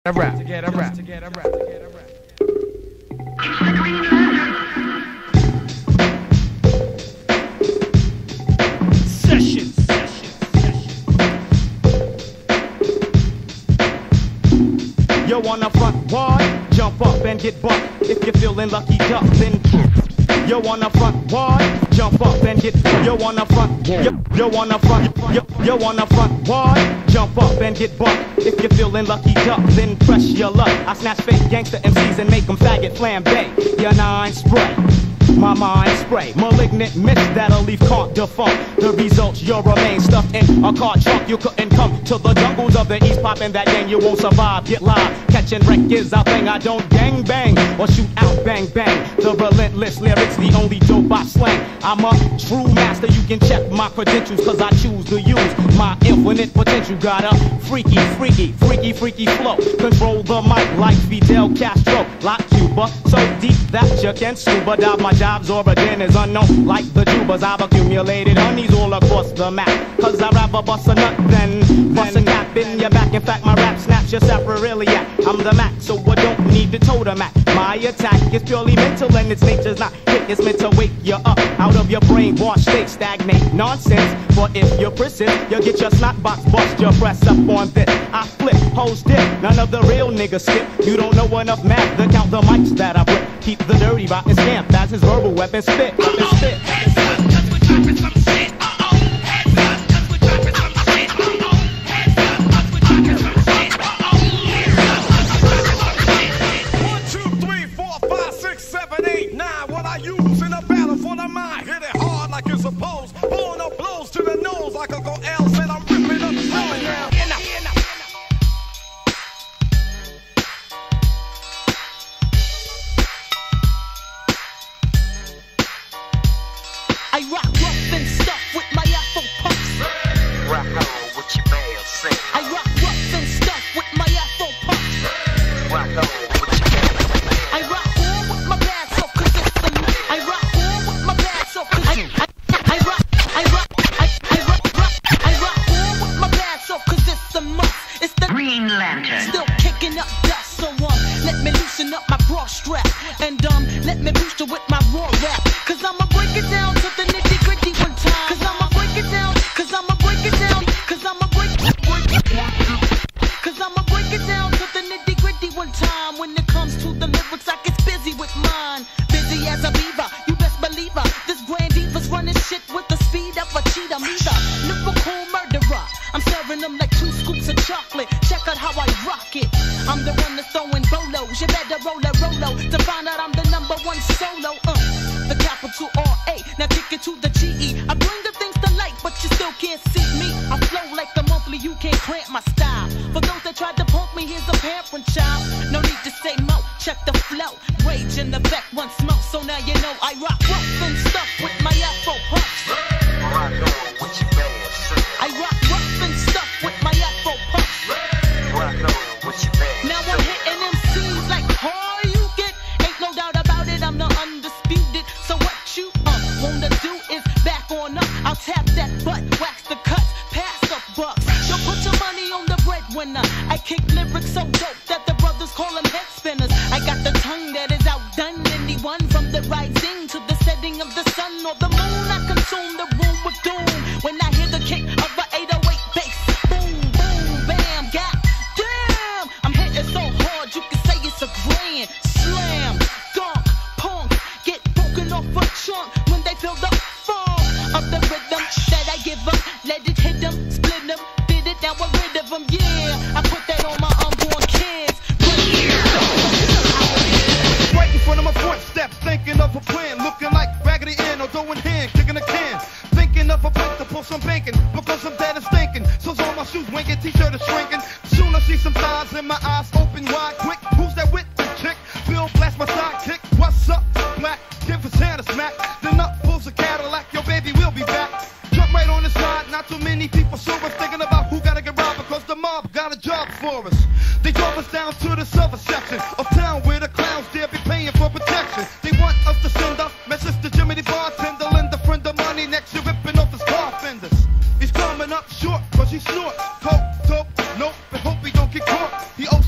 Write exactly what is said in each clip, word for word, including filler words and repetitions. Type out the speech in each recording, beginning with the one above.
a rap, to get a rap, to get a rap, to get a rap. Sessions, sessions, sessions. Yo, on the front wall, jump up and get bucked. If you're feeling lucky, duck, then yo, on the front wall, jump up and get. Yo, on the front, yo, yo on the front, yo, yo on the front wall, jump up and get bucked. If you're feeling lucky, duck, then press your luck. I snatch fake gangster M Cs and make them faggot flambe. Your nine spray, my mind spray, malignant mist that'll leave caught defunct. The results, you'll remain stuffed in a car trunk. You couldn't come to the jungles of the East, poppin' that gang, you won't survive. Get live, catching wreck is our thing. I don't gang bang or shoot out bang bang. The relentless lyrics, the only dope I slang. I'm a true master, you can check my credentials, cause I choose to use my infinite potential. Got a freaky, freaky, freaky, freaky flow. Control the mic like Fidel Castro, like Cuba, so deep that you can scuba dive. My job's origin is unknown, like the tubers. I've accumulated honeys all across the map, cause I'd rather bust a nut than bust a cap in your back. In fact, my rap snaps your sapriliac. I'm the Mac, so I don't need to toe the Mac. My attack is purely mental and its nature's not hit. It's meant to wake you up out of your brainwash state. Stagnate nonsense, for if you persist, you'll get your snot box bust. Your press up on this. I flip, hoes dip, none of the real niggas skip. You don't know enough math to count the mics that I whip. Keep the dirty rotten stamp as his verbal weapon spit. Weapon spit. Heads up, cause we're dropping some shit. Uh-oh. Heads up, cause we're dropping some shit. Uh-oh. Heads up, cause we're dropping some shit. Uh-oh. Heads up, cause we're dropping some shit. One, two, three, four, five, six, seven, eight, nine. What I use in a battle for the mind. Hit it hard like it's supposed. Blowing up blows to the nose like Uncle L said. I'm ripping up the phone now. In a, in a. I rock rough and stuff with my Afro puffs. Rock on with your band, sing. I rock rough and stuff with my Afro puffs. Rock on with your band. I rock on with my bad self, cause it's the I rock on with my bad self, cause I, I, I rock, I rock, I, I rock, rock, I rock on with my bad self, cause it's the must. It's the Green Lantern. Still kicking up dust, so um, let me loosen up my bra strap. And um, let me boost it with my raw rap. Cause I'ma break it down to the nitty gritty one time. Cause I'ma break it down, cause I'ma break it down, cause I'ma break it, break it, cause I'ma break it down to the nitty gritty one time. When it comes to the lyrics, I get busy with mine. Busy as a beaver, you best believe her. This grand diva's running shit with the speed of a cheetah. Me the lyrical murderer. I'm serving them like two scoops of chocolate. Check out how I rock it. I'm the one that's throwing bolos. You better roll a rolo to find out I'm the number one solo. Uh, the capital R A. Now kick it to the G E. I bring the things to light, but you still can't see me. I flow like the monthly. You can't cramp my style. For those that tried to punk me, here's a parent child. No need to say mo. Check the flow. Rage in the back, one smoke. So now you know I rock rough and stuff with my Afro puffs. Rock on with your band, sing. I rock rough and stuff with my Afro puffs. Rock on with your band. Now I'm hitting M Cs like hard you get. Ain't no doubt about it, I'm the undisputed. So what you uh, wanna do is back on up. I'll tap that butt, wax the cuts, pass the bucks. Don't put your money on the breadwinner. I kick lyrics so dope that the brothers call them head spinners. I got the tongue that is outdone anyone. From the rising to the setting of the sun or the moon, I consume the room with doom. When I hear the kick of an eight oh eight bass, boom, boom, bam, god damn, I'm hitting so hard you can say it's a grand slam. Dunk, punk, get broken off a chunk when they feel the funk of the rhythm that I give them. Let it hit them, split them, did it, now we're rid of them. Yeah, I put that on my unborn kids. Right in front of my footsteps, thinking of a plan, looking like Raggedy Ann or doing hand, kicking a can. Thinking of a place to pull some banking, because I'm dead and stinking. So's all my shoes winking, t-shirt is shrinking. Soon I see some thighs in my eyes open wide, quick. Who's that with the chick? Bill blast my sidekick. What's up, black? Give his hand a smack. Then up pulls a Cadillac, yo baby, we'll be back. Jump right on the side, not too many people saw us thinking about who gotta get robbed because the mob got a job for us. They drove us down to the silver section of town where the clowns dare be paying for protection. They want us to send up message to Jimmy the bartender, lend a friend of money next to ripping off his car fenders. He's coming up short cause he snort. Coke, dope, nope, and hope he don't get caught. He owes some Benjamin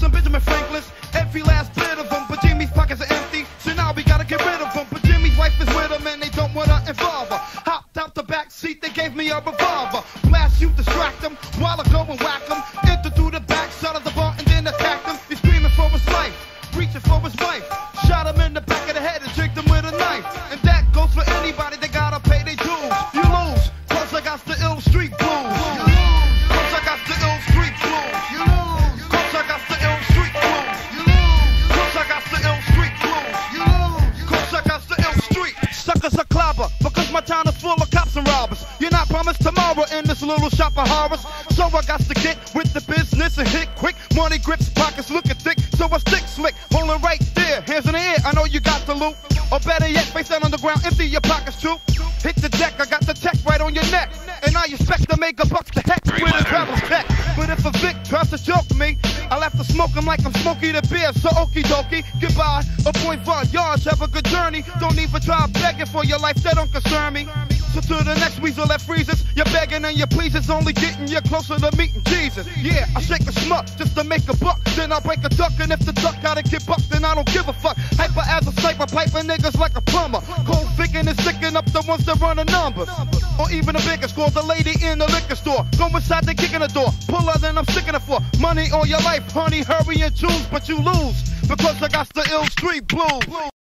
Franklins, every last bit of them. But Jimmy's pockets are empty, so now we gotta get rid of them. But Jimmy's wife is with him and they don't wanna involve her. Hopped out the back seat, they gave me a revolver. Blast you, distract them, while I go and whack them. Enter through the back side of the bar and then attack them. He's screaming for his life, reaching for his wife. Shot him in the back of the head and jigged him with a knife. And that goes for anybody that gotta pay their dues. You lose, cause I got the ill street blues. You lose, cause I got the ill street blues. You lose, cause I got the ill street blues. You lose, cause I got the ill street blues. You lose, cause I got the ill street. Suckers are clobber, because my town is full of cops and robbers. You're not promised tomorrow in this little shop of horrors. So I got to get with the business and hit quick. Money grips, pockets looking thick, so I stick slick. Holding right there, hands in the air, I know you got the loot. Or better yet, face down on the ground, empty your pockets too. Hit the deck, I got the tech right on your neck. And I expect to make a buck to heck with a travel's tech. But if a Vic tries to choke me, I'll have to smoke him like I'm Smokey the Bear. So okie dokie, goodbye. A point five yards, have a good journey. Don't even try begging for your life, that don't concern me. So to the next weasel that freezes, you're begging and your pleases only getting you closer to meeting Jesus. Yeah, I shake a schmuck just to make a buck. Then I break a duck, and if the duck gotta get bucked, then I don't give a fuck. Hyper as a sniper, piping niggas like a plumber. Cold thinking and sticking up the ones that run the numbers. Or even the biggest score, the lady in the liquor store. Go inside, they kicking the door. Pull her, then I'm sticking it for money all your life, honey. Hurry and choose, but you lose because I got the ill street blues.